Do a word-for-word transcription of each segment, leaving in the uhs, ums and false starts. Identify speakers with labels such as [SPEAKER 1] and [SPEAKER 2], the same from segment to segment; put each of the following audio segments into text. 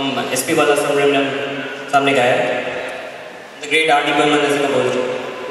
[SPEAKER 1] हम S P बाला सुब्रमण्यम साहब ने गाया है। The great R D Burman as a composer.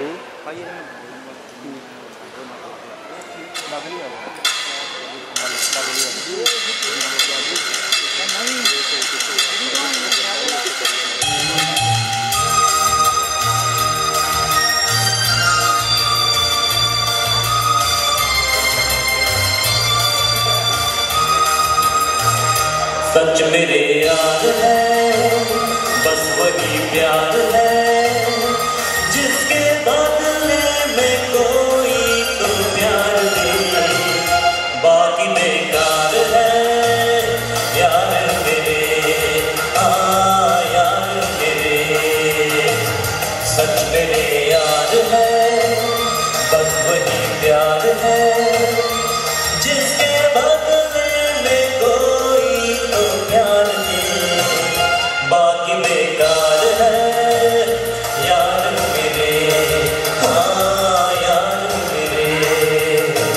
[SPEAKER 2] सच मेरे यार है, बस वही प्यार है, जिसके बदले में कोई तो प्यार दे, बाकी बेकार है यार मेरे, हाँ यार मेरे। सच मेरे यार है, बस वही प्यार है, जिसके बदले में कोई तो प्यार दे, बाकी बेकार है यार मेरे, हाँ यार मेरे।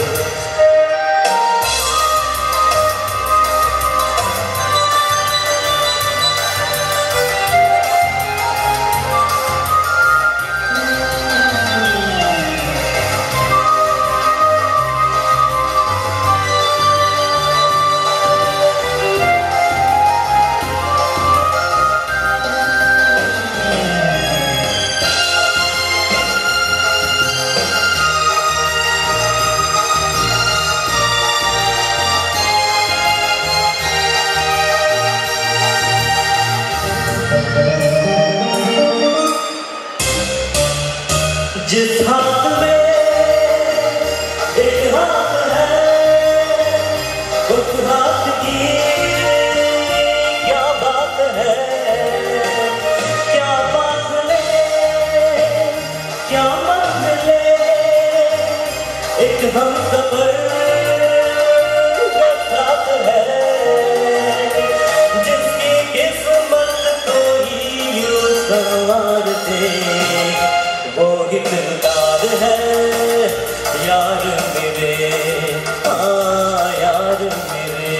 [SPEAKER 2] जिस हाथ में एक हाथ है, उस हाथ की क्या बात है, क्या बात ले, क्या मत ले, एक हम सफर साथ है, जिसकी किस्मत को ही यूं संवार दे, वो ही दिलदार है यार मेरे, हाँ यार मेरे।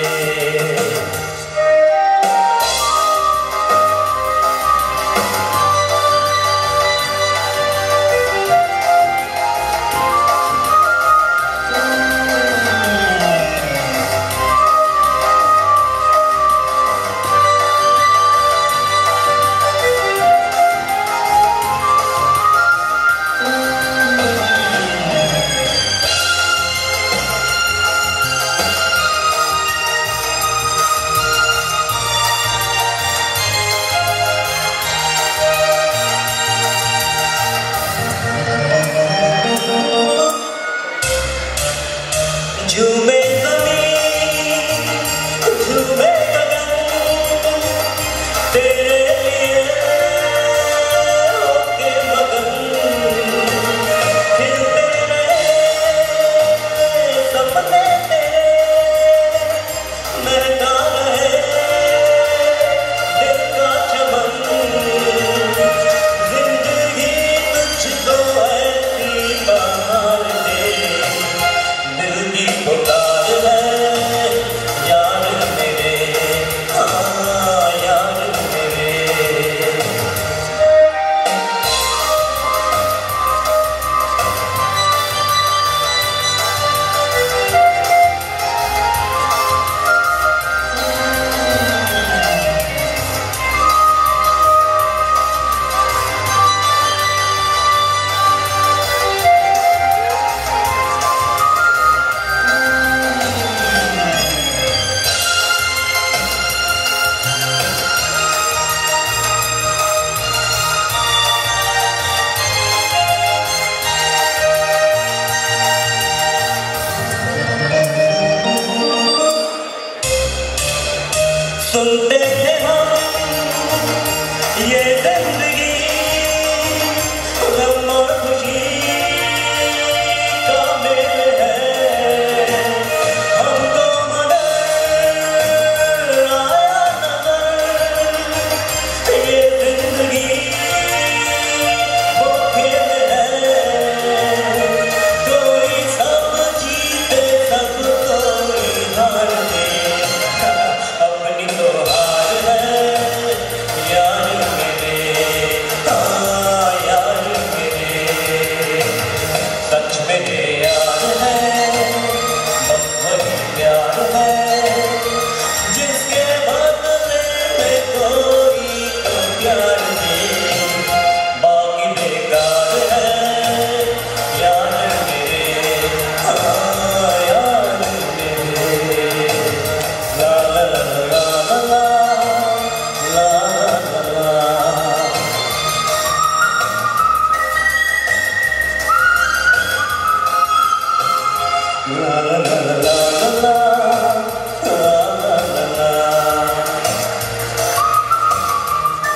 [SPEAKER 2] La la la la la la la la la la.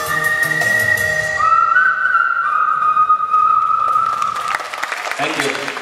[SPEAKER 1] Thank you.